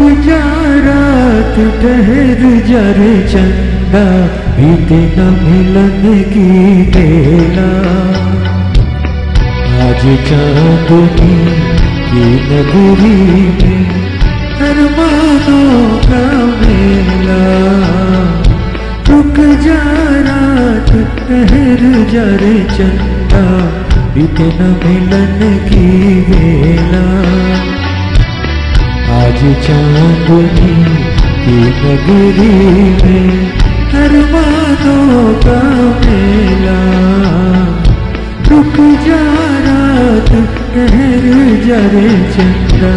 जा रात ठहर जा रे चंदा, बीते न मिलन की बेला। आज चांदनी की नगरी में अरमानों का मेला। रुक जा रात ठहर जा रे चंदा, बीते न मिलन की बेला। आज चांदनी की नगरी में अरमानों का मेला। रुक जा रात ठहर जा रे चंदा।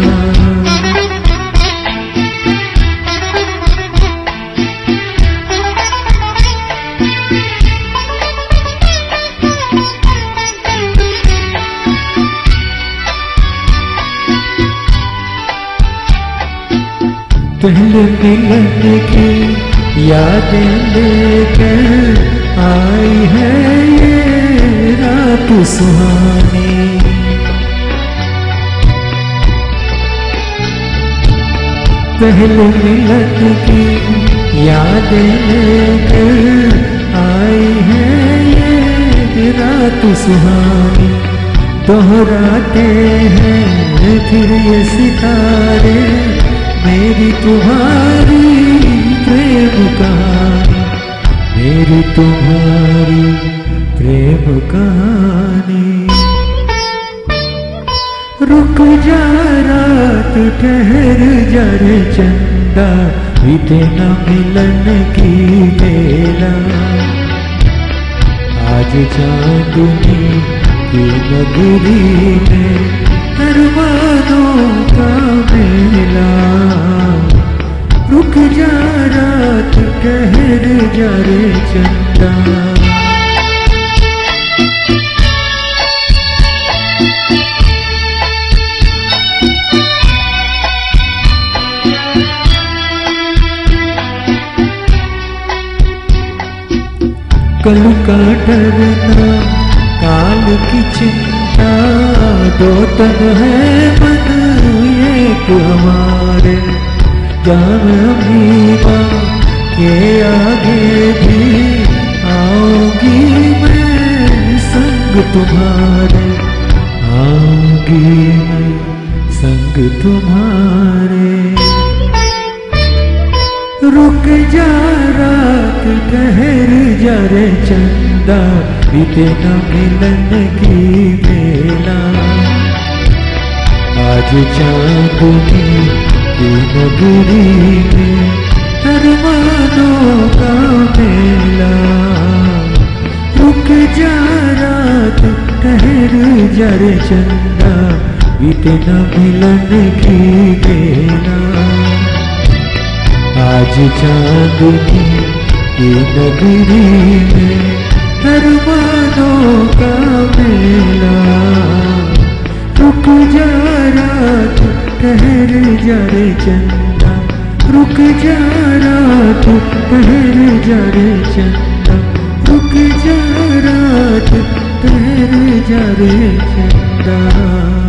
पहले मिलन की यादें लेकर आई है ये रात सुहानी। पहले मिलन की यादें लेकर आई है ये रात सुहानी। दोहराते हैं फिर ये सितारे मेरी तुम्हारी प्रेम कहानी, मेरी तुम्हारी प्रेम कहानी। रुक जा रात ठहर जा रे चंदा, बीते न मिलन की बेला। आज चांदनी की नगरी में अरमानों का मेला। रुक जा रात ठहर जा रे चंदा। कल का डरना काल की चिंता, दो तन है मन एक हमारे। जान अमीबा के आगे भी आऊंगी मैं संग तुम्हारे, आऊंगी मैं संग तुम्हारे। रुक जा रात ठहर जा रे चंदा, बीते न मिलन की बेला। आज चांदनी की नगरी में अरमानों का मेला। रुक जा रात ठहर जा रे चंदा, बीते न मिलन की बेला। आज चांदनी की नगरी में अरमानों का मेला। रुक जा रात ठहर जा रे चंदा, रुक जा रात ठहर जा रे चंदा। रुक जा रात ठहर जा रे चंदा।